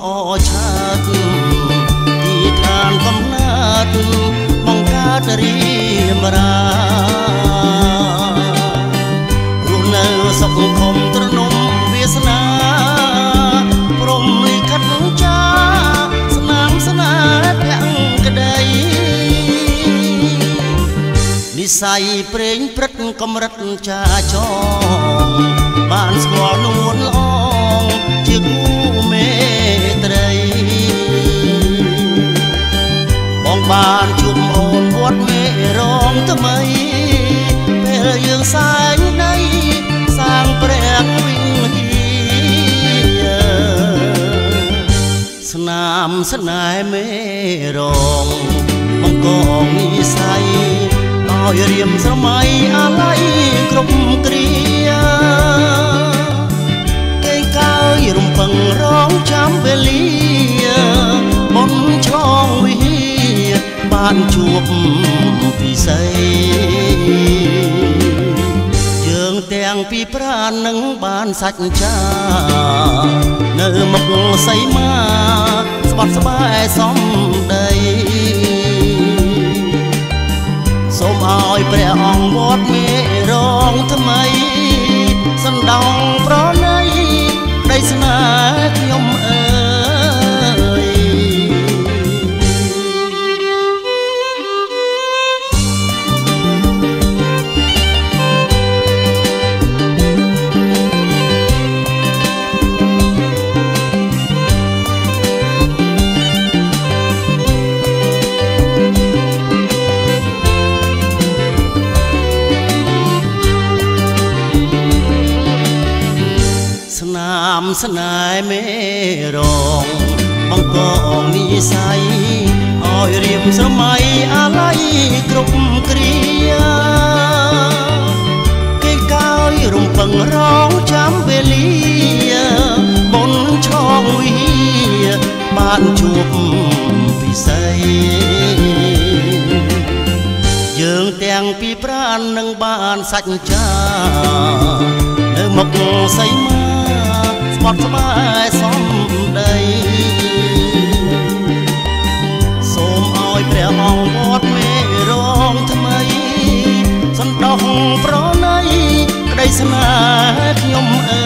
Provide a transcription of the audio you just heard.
ល្អឆាតទីឋានកំណត់បង្កើតរីមរារស់នៅសុខខំត្រនំវាសនាព្រមលិខិតចាស្នាមស្នេហ៍ភក្តីនិស័យព្រេងព្រឹត្តកម្រិតចាចងបានស្គាល់នួនល្អជាគូមេត្រីបងបានជួបអូនវត្តមេរងថ្មីពេលយើងសែងដីសាងព្រះវិហារស្នាមស្នេហ៍មេរងបង្កងនិស័យឲ្យរៀមស្រមៃអាល័យគ្រប់គ្រាគេកើយរំពឹងរងចាំវេលាបនឆ្លងវិហារបានជួបពិសីយើងទាំងពីប្រាណនឹងបានសាច់ចានៅមុខសីមាស្បត់ស្បែសំដីសូមឲ្យព្រះអង្គវត្តមេរងថ្មីសណ្ដោងប្រណីក្តីស្នេហ៍ខ្ញុំអើយស្នេហ៍មេរងបង្កងនិស័យឲ្យរៀមស្រមៃអាល័យគ្រប់គ្រាគេកើយរំពឹងរងចាំវេលាបនឆ្លងវិហារបានជួបពិសីយើងទាំងពីប្រាណនឹងបានសាច់ចានៅមុខសីមាស្បត់ស្បែសំដីសូមឲ្យព្រះអង្គវត្តមេរងថ្មីសណ្ដោះប្រណីក្តីស្នេហ៍ខ្ញុំអើ